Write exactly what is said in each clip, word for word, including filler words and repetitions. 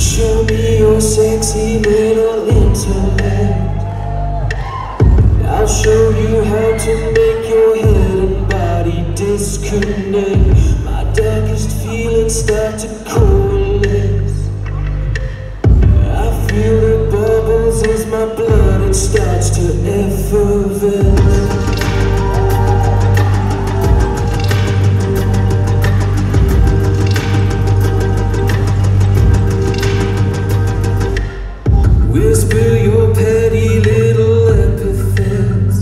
Show me your sexy little intellect. I'll show you how to make your head and body disconnect. My darkest feelings start to coalesce. I feel the bubbles as my blood it starts to effervesce. Whisper your petty little epithets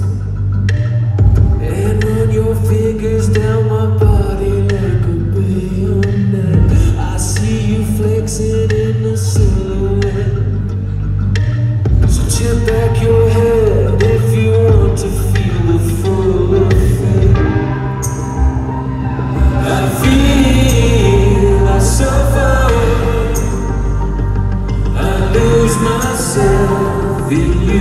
and run your fingers down my body like a bayonet. I see you flexing in the silhouette. So tip back your head if you want to feel the full effect. I feel, I suffer, lose myself in you.